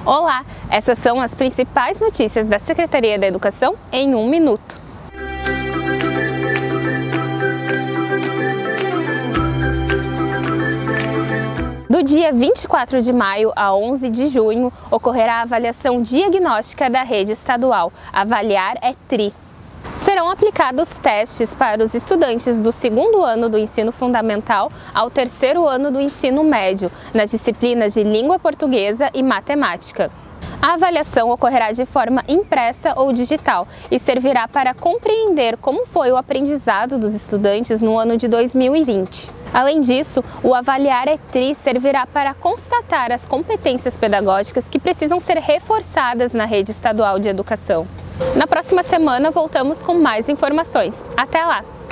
Olá, essas são as principais notícias da Secretaria da Educação em 1 minuto. Do dia 24 de maio a 11 de junho, ocorrerá a avaliação diagnóstica da rede estadual. Avaliar é TRI. Serão aplicados testes para os estudantes do segundo ano do ensino fundamental ao terceiro ano do ensino médio, nas disciplinas de língua portuguesa e matemática. A avaliação ocorrerá de forma impressa ou digital e servirá para compreender como foi o aprendizado dos estudantes no ano de 2020. Além disso, o Avaliar é TRI servirá para constatar as competências pedagógicas que precisam ser reforçadas na rede estadual de educação. Na próxima semana voltamos com mais informações. Até lá!